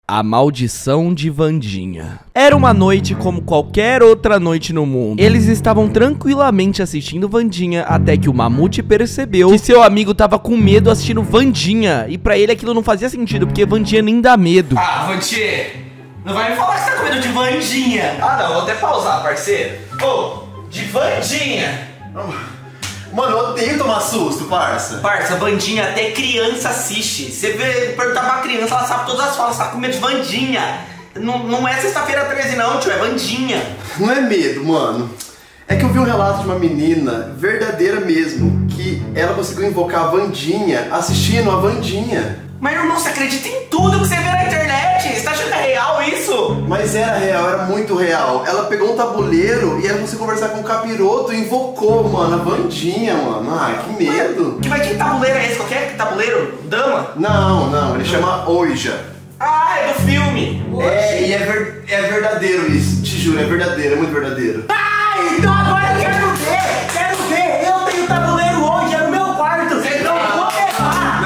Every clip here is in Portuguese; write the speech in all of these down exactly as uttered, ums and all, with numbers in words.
A maldição de Wandinha. Era uma noite como qualquer outra noite no mundo. Eles estavam tranquilamente assistindo Wandinha até que o Mamute percebeu que seu amigo tava com medo assistindo Wandinha. E pra ele aquilo não fazia sentido, porque Wandinha nem dá medo. Ah, Wandinha, não vai me falar que você tá com medo de Wandinha. Ah não, vou até pausar, parceiro. Ô, oh, de Wandinha. Mano, eu odeio tomar susto, parça. Parça, Wandinha até criança assiste. Você vê, perguntar pra uma criança, ela sabe todas as falas, tá com medo de Wandinha. Não, não é sexta-feira treze não, tio, é Wandinha. Não é medo, mano. É que eu vi um relato de uma menina, verdadeira mesmo, que ela conseguiu invocar a Wandinha assistindo a Wandinha. Mas irmão, você acredita em tudo que você vê na internet? Você tá achando que é real isso? Mas era real, era muito real. Ela pegou um tabuleiro e ela conseguiu conversar com o capiroto e invocou, mano, a Wandinha, mano. Ah, que medo. Que, mas que tabuleiro é esse? Qualquer tabuleiro? Dama? Não, não, ele chama Ouija. Ah, é do filme. É, e é, ver, é verdadeiro isso, te juro, é verdadeiro, é muito verdadeiro. Ah, então agora eu quero ver, quero ver. Eu tenho tabuleiro hoje, é no meu quarto. Vocês não vão levar.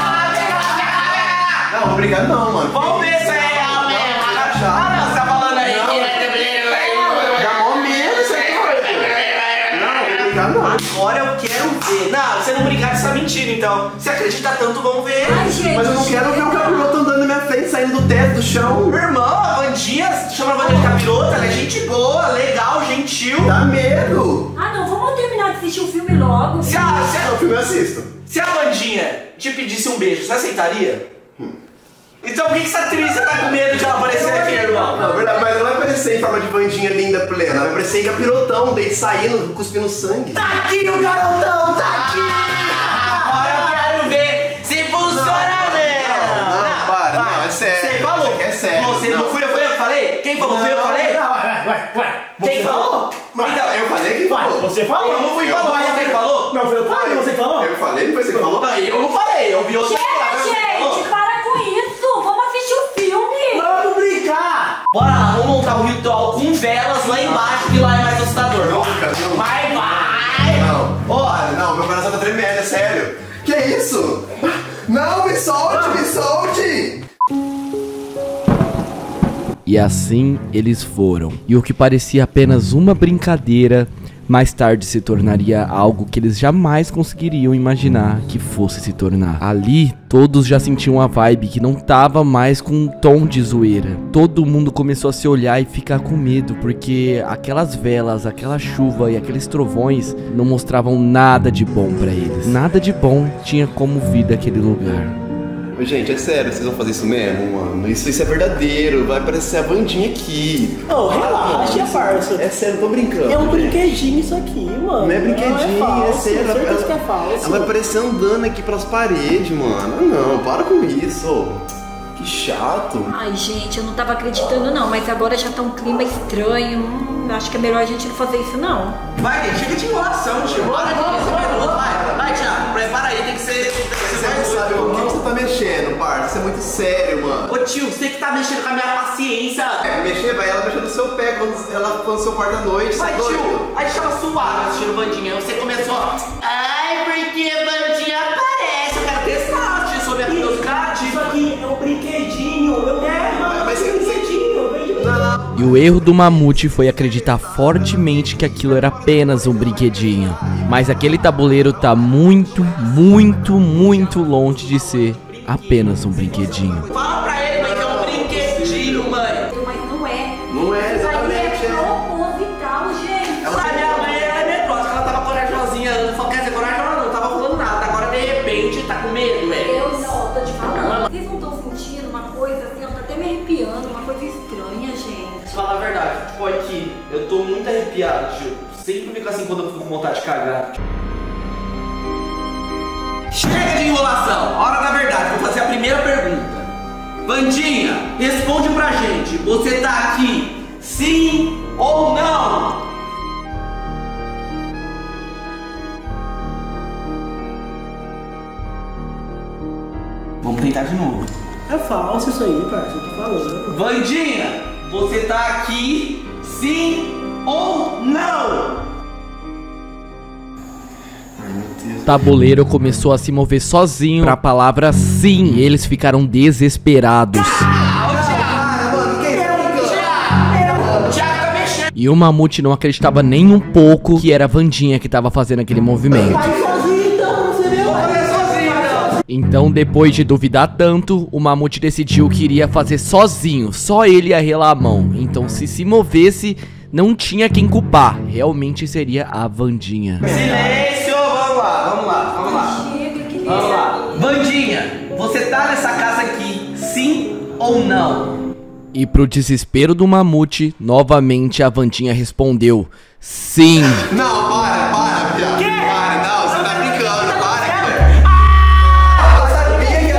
Não, obrigado não, mano. Vamos ver se é real mesmo. Ah, não, você tá falando aí que é tabuleiro aí. Dá mó medo isso aqui, não, obrigado não. Agora eu quero ver. Não, você não brincar, você tá mentindo então. Se acredita tanto, vamos ver. Ai, gente, mas eu não quero ver o capiroto andando na minha frente, saindo do teto, do chão. Meu irmão, a Wandinha, chama a Wandinha de capirota, ela é gente boa, legal, gentil. Dá medo. Ah, não, vamos terminar de assistir o filme logo. Se a, se a, o filme eu assisto. Se a Wandinha te pedisse um beijo, você aceitaria? Hum. Então por que, que essa atriz você tá com medo de ela aparecer aqui, irmão? Não, verdade, mas ela vai aparecer em forma de Wandinha linda plena. Ela vai aparecer em capirotão, dele saindo, cuspindo sangue. Tá aqui o garotão, tá aqui! Agora eu quero ver se funciona mesmo! Não, não, para, não, é sério. Você falou? É sério. Você não fui eu, foi eu que falei? Quem falou? Fui eu que falei? Vai, vai, vai. Quem falou? Então, eu falei que Vai, você falou. Eu não fui eu, falou, você que falou? Não, foi eu que falei, você que falou? Eu falei, não foi você que falou? Não, eu não falei, eu vi você falar. Gente, para com isso. Vamos assistir o filme. Vamos brincar. Bora lá, vamos montar um ritual com velas lá embaixo, que lá é mais assustador. Não, cara, não. Vai, vai! Não, olha, não, meu coração tá tremendo, é sério. Que isso? Não, me solte, me solte! E assim eles foram. E o que parecia apenas uma brincadeira, mais tarde se tornaria algo que eles jamais conseguiriam imaginar que fosse se tornar. Ali, todos já sentiam a vibe que não tava mais com um tom de zoeira. Todo mundo começou a se olhar e ficar com medo, porque aquelas velas, aquela chuva e aqueles trovões não mostravam nada de bom pra eles. Nada de bom tinha como vida aquele lugar. Gente, é sério, vocês vão fazer isso mesmo, mano? Isso, isso é verdadeiro, vai aparecer a Wandinha aqui. Ô, relaxa, parça. É sério, tô brincando. É um brinquedinho isso aqui, mano. Não é brinquedinho, não é, é sério. Ela, Ela, que é falso. ela vai aparecer andando aqui pelas paredes, mano. Ah, não, para com isso. Que chato. Ai, gente, eu não tava acreditando não, mas agora já tá um clima estranho. Hum, acho que é melhor a gente não fazer isso não. Vai, gente, chega de enrolação, tio. Bora, vai, vai, Thiago, prepara aí, tem que ser... Você não sabe com o que você tá mexendo, parça. Isso é muito sério, mano. Ô tio, você que tá mexendo com a minha paciência. É, mexer, vai ela mexendo no seu pé quando ela for no seu quarto à noite. Vai, doido. tio, a gente tava suave assistindo Wandinha. Você começou, ai, porque Wandinha aparece. Eu quero testar, tio, sobre a curiosidade. Isso aqui é um brinquedinho. Eu quero, mano. Mas é um brinquedinho. Eu vejo brinquedinho. E o erro do Mamute foi acreditar fortemente que aquilo era apenas um brinquedinho. Mas aquele tabuleiro tá muito, muito, muito longe de ser apenas um brinquedinho. Fala pra ele, mãe, que é um brinquedinho, mãe. Mas não é. Não é, Isso aí é exatamente. proposital, gente. A minha mãe era medrosa, ela tava corajosinha. Eu falei, quer dizer, corajosa não, tava falando nada. Agora, de repente, tá com medo, velho. Eu não, tô te falando. Vocês não estão sentindo uma coisa assim, ó, tá até me arrepiando, uma coisa estranha, gente. Fala a verdade, tipo, aqui, eu tô muito arrepiado, tio. Sempre fico assim quando eu fico com vontade de cagar. Chega de enrolação, hora da verdade, vou fazer a primeira pergunta. Wandinha, responde pra gente, você tá aqui, sim ou não? Vamos tentar de novo. É falso isso aí, parça. Eu tô falando. Wandinha, você tá aqui, sim ou não? O tabuleiro começou a se mover sozinho pra palavra sim. E eles ficaram desesperados. Ah, E o Mamute não acreditava nem um pouco que era a Wandinha que tava fazendo aquele movimento. Vai sozinho então, você viu? Vai sozinho, então. Então, depois de duvidar tanto, o Mamute decidiu que iria fazer sozinho. Só ele ia relar a mão. Então, se se movesse, não tinha quem culpar. Realmente seria a Wandinha. Silêncio, vamos lá, vamos lá, vamos lá. Vamos lá. Wandinha, você tá nessa casa aqui, sim ou não? E pro desespero do Mamute, novamente a Wandinha respondeu: sim. Não, para, para, viado. Quê? Para, não, você tá brincando, para, cara. Eu sabia que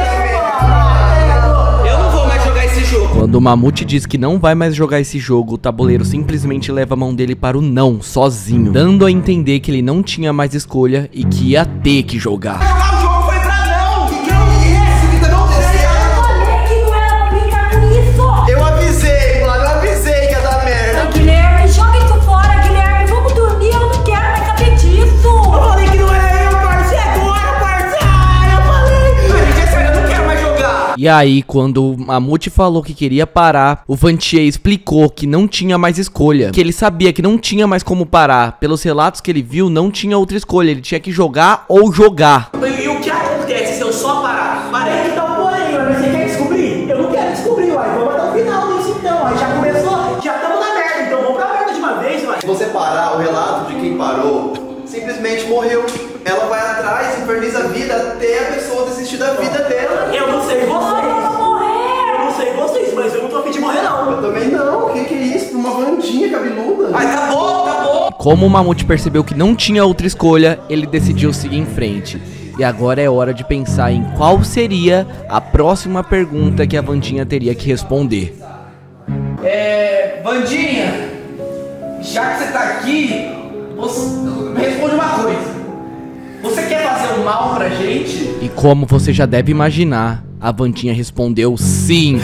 ia Eu não vou mais jogar esse jogo. Quando o Mamute diz que não vai mais jogar esse jogo, o tabuleiro simplesmente leva a mão dele para o não, sozinho, dando a entender que ele não tinha mais escolha e que ia ter que jogar. O jogo foi pra não. Que que é isso que tá acontecendo? Falei que não era pra brincar com isso! Eu avisei, mano, eu avisei que ia dar merda. Guilherme, joga isso fora, Guilherme! Vamos dormir, eu não quero mais saber disso! Eu falei que não era eu, parça. É agora, parça. Ah, eu falei. Gente, é sério, eu não quero mais jogar. E aí, quando o Mamute falou que queria parar, o Vantier explicou que não tinha mais escolha, que ele sabia que não tinha mais como parar. Pelos relatos que ele viu, não tinha outra escolha, ele tinha que jogar ou jogar. E o que acontece se eu só parar? Parei. Então, porém, mas você quer descobrir? Eu não quero descobrir, uai. Vamos até o final disso então. Aí já começou, já estamos na merda. Então vamos pra merda de uma vez, uai. Se você parar o relato de quem parou, simplesmente morreu. Ela vai atrás, inferniza a vida até a pessoa desistir da vida dela. Eu não sei vocês. Eu não sei vocês, mas eu não tô a fim de morrer, não. Eu também não, o que, que é isso? Uma Wandinha cabeluda? Ai, acabou, acabou. Como o Mamute percebeu que não tinha outra escolha, ele decidiu seguir em frente. E agora é hora de pensar em qual seria a próxima pergunta que a Wandinha teria que responder. É. Wandinha, já que você tá aqui, você me responde uma coisa. Você quer fazer um mal pra gente? E como você já deve imaginar, a Wandinha respondeu sim.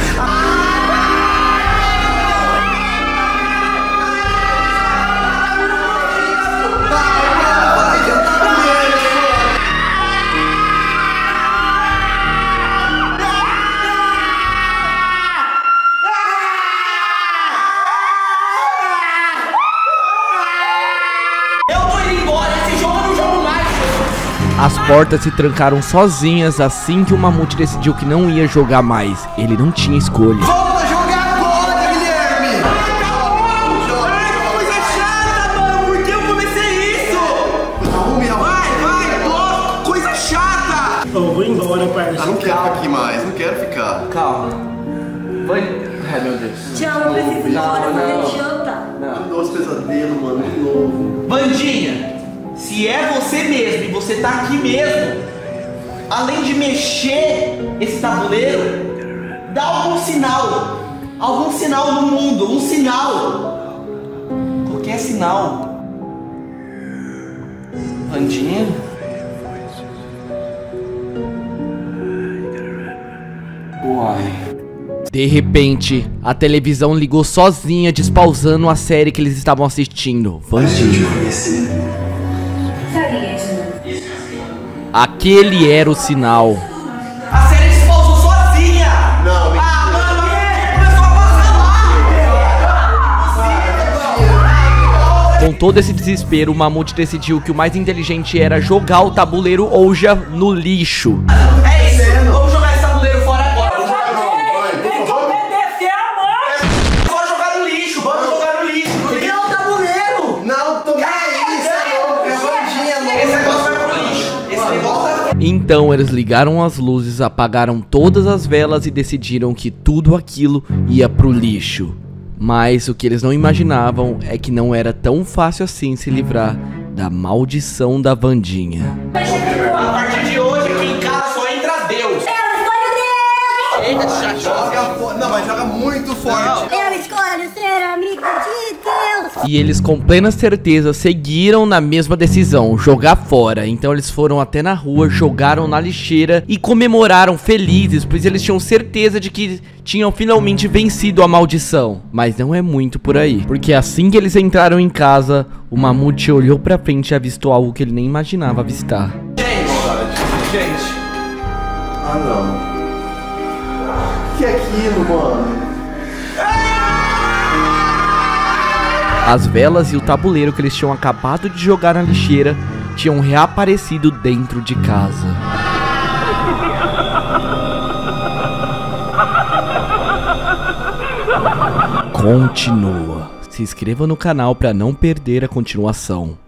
Eu tô indo embora, esse jogo eu não jogo mais. As portas se trancaram sozinhas assim que o Mamute decidiu que não ia jogar mais. Ele não tinha escolha. Volta a jogar agora, Guilherme! Coisa chata, mano, por que eu comecei isso? Arrume a Vai, vai, nossa, coisa chata. Eu vou embora, parça. Ah, não quero ficar aqui mais, não quero ficar. Calma. Vai. Ai, meu Deus. Tchau, eu preciso ir embora Não, fazer não. janta. De novo esse pesadelo, mano, de novo. Wandinha, se é você mesmo e você tá aqui mesmo, além de mexer esse tabuleiro, dá algum sinal. Algum sinal no mundo, um sinal. Qualquer sinal. Wandinha? Uai. De repente, a televisão ligou sozinha, despausando a série que eles estavam assistindo. Wandinha. Sabia, Edna. Aquele era o sinal. A série se pausou sozinha! Não, mentira. Ah, mano, começou a passar lá! Com todo esse desespero, o Mamute decidiu que o mais inteligente era jogar o tabuleiro Ouija no lixo. É isso, vamos jogar esse tabuleiro fora agora. Bora jogar no lixo, bora jogar no lixo. Que é o tabuleiro? Não, tô nem aí, isso é louco, é Wandinha, Esse louco. negócio vai pro lixo. Esse negócio vai pro Então eles ligaram as luzes, apagaram todas as velas e decidiram que tudo aquilo ia pro lixo. Mas o que eles não imaginavam é que não era tão fácil assim se livrar da maldição da Wandinha. A partir de hoje, aqui em casa só entra Deus. Eu escolho Deus! Eita, chato. Joga fo- Não, mas joga muito forte. Eu escolho ser amigo de Deus! E eles com plena certeza seguiram na mesma decisão, jogar fora. Então eles foram até na rua, jogaram na lixeira e comemoraram felizes, pois eles tinham certeza de que tinham finalmente vencido a maldição. Mas não é muito por aí, porque assim que eles entraram em casa, o Mamute olhou pra frente e avistou algo que ele nem imaginava avistar. Gente, gente. Ah, não. O que é aquilo, mano? As velas e o tabuleiro que eles tinham acabado de jogar na lixeira tinham reaparecido dentro de casa. Continua. Se inscreva no canal para não perder a continuação.